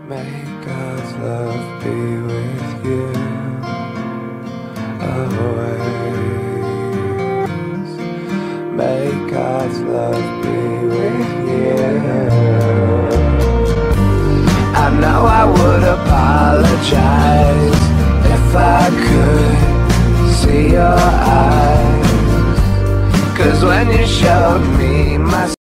May God's love be with you always. May God's love be with you. I know I would apologize if I could see your eyes, 'cause when you showed me my